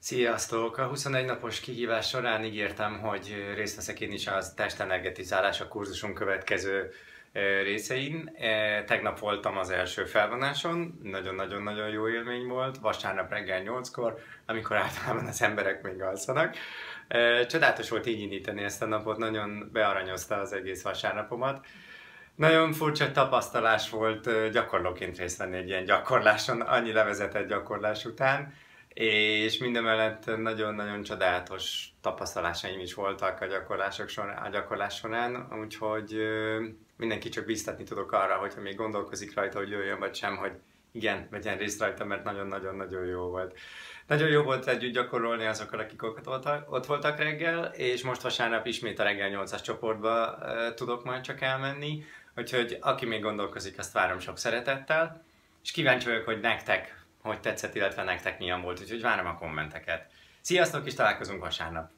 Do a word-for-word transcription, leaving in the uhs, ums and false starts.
Sziasztok! A huszonegy napos kihívás során ígértem, hogy részt veszek én is az testenergetizálás a kurzuson következő részein. Tegnap voltam az első felvonáson, nagyon-nagyon-nagyon jó élmény volt, vasárnap reggel nyolckor, amikor általában az emberek még alszanak. Csodálatos volt így indítani ezt a napot, nagyon bearanyozta az egész vasárnapomat. Nagyon furcsa tapasztalás volt gyakorlóként részt venni egy ilyen gyakorláson, annyi levezetett gyakorlás után, és mindemellett nagyon-nagyon csodálatos tapasztalásaim is voltak a, gyakorlások során, a gyakorlás során, úgyhogy mindenki csak bíztatni tudok arra, hogyha még gondolkozik rajta, hogy jöjjön vagy sem, hogy igen, vegyen részt rajta, mert nagyon-nagyon-nagyon jó volt. Nagyon jó volt együtt gyakorolni azokkal, akik ott voltak reggel, és most vasárnap ismét a reggel nyolcas csoportba tudok majd csak elmenni, úgyhogy aki még gondolkozik, azt várom sok szeretettel, és kíváncsi vagyok, hogy nektek hogy tetszett, illetve nektek milyen volt, úgyhogy várom a kommenteket. Sziasztok, és találkozunk vasárnap!